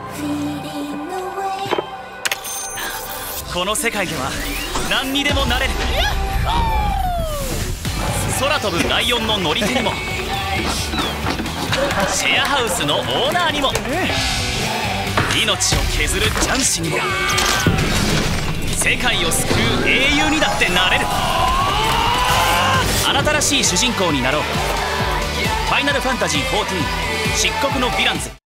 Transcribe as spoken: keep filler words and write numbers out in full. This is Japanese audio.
この世界では何にでもなれる。空飛ぶライオンの乗り手にもシェアハウスのオーナーにも命を削る雀士にも世界を救う英雄にだってなれる。あなたらしい主人公になろう。ファイナルファンタジーフォーティーン漆黒のヴィランズ。